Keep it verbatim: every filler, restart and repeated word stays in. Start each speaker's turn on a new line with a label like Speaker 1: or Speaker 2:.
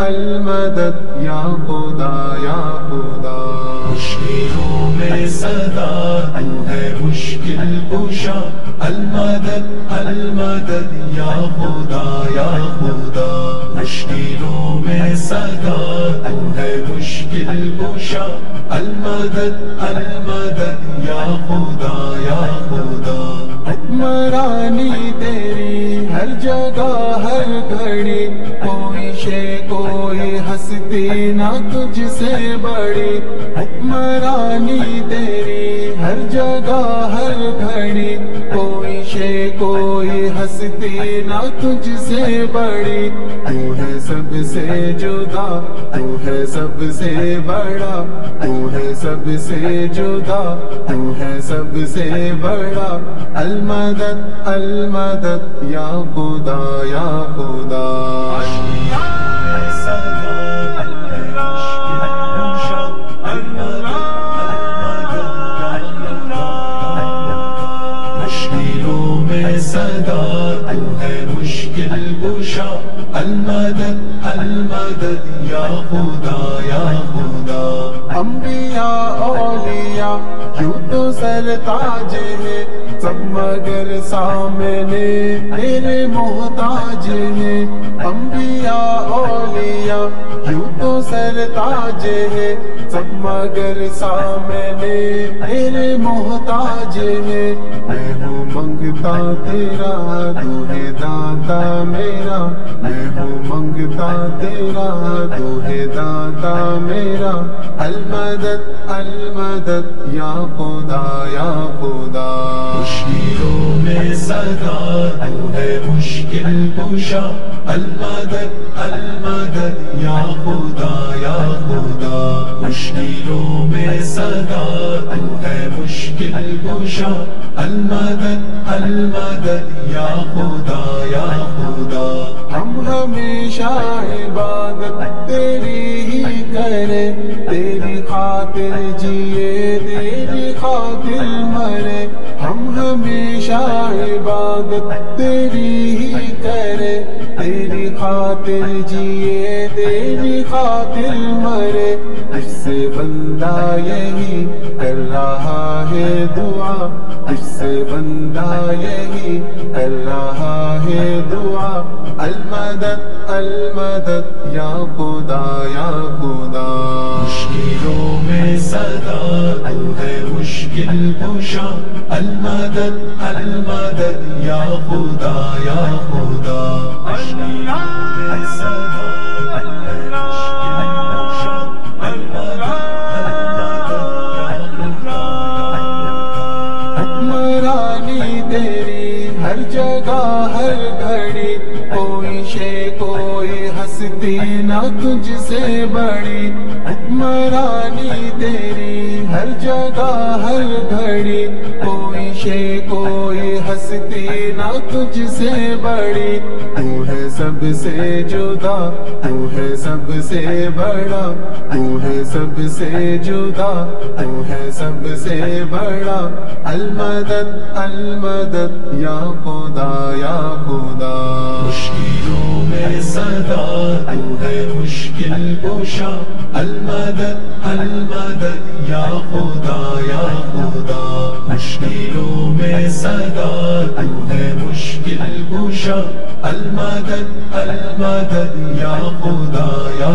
Speaker 1: المدد یا خدا یا خدا.
Speaker 2: مشکلوں میں صدا تو ہے مشکل کشا، المدد المدد یا خدا یا خدا. مشکلوں میں صدا تو ہے مشکل کشا، المدد المدد یا خدا یا خدا.
Speaker 1: حکمرانی تیری ہر جگہ ہر گھڑی، کوئی شے کوئی ہستی نہ تجھ سے بڑی. حکمرانی تیری ہر جگہ ہر گھڑی، کوئی شے کوئی ہستی نہ تجھ سے بڑی. تو ہے سب سے جدا، تو ہے سب سے بڑا، تو ہے سب سے جدا، تو ہے سب سے بڑا. المدد المدد یا خدا یا خدا.
Speaker 2: مشکلوں میں صدا تو ہے مشکل کشا، المدد المدد یا خدا یا خدا.
Speaker 1: انبیاء اولیاء یوں تو سرتاج ہے سب، مگر سامنے تیرے محتاج ہے. انبیاء اولیاء یوں تو سرتاج ہے سب، مگر سامنے تیرے محتاج ہے. میں ہوں منگتا تیرا، تو ہے داتا میرا. میں ہوں منگتا تیرا، تو ہے داتا میرا. المدد المدد یا خدا یا خدا.
Speaker 2: مشکلوں میں صدا تو ہے مشکل کشا، المدد المدد یا خدا یا خدا. مشکلوں میں صدا تو ہے مشکل کشا، المدد المدد یا خدا یا خدا.
Speaker 1: ہم ہمیشہ عبادت تیری ہی کریں، تیری خاطر جیے تیری خاطر مرے. ہم ہمیشہ عبادت تیری ہی کریں، تیری خاطر جیے تیری خاطر مرے. تجھ سے بندہ یہی کر رہا ہے دعا، تجھ سے بندہ یہی کر رہا ہے دعا. المدد المدد یا خدا یا خدا.
Speaker 2: مشکلوں میں صدا تو ہے مشکل کشا، المدد المدد یا خدا یا خدا. مشکلوں میں صدا تو ہے مشکل کشا، المدد المدد یا خدا.
Speaker 1: حکمرانی تیری ہر جگہ ہر گھڑی، کوئی شے کوئی ہستی نہ تجھ سے بڑی. حکمرانی تیری ہر جگہ ہر گھڑی، کوئی شے کوئی ہستی نہ تجھ سے بڑی. تو ہے سب سے جدا، تو ہے سب سے بڑا، تو ہے سب سے جدا، تو ہے سب سے بڑا. المدد المدد یا خدا یا خدا.
Speaker 2: مشکلوں میں صدا تو ہے مشکل کشا، المدد المدد یا خدا یا خدا. مشکلوں میں صدا تو ہے مشکل کشا، المدد المدد یا خدا یا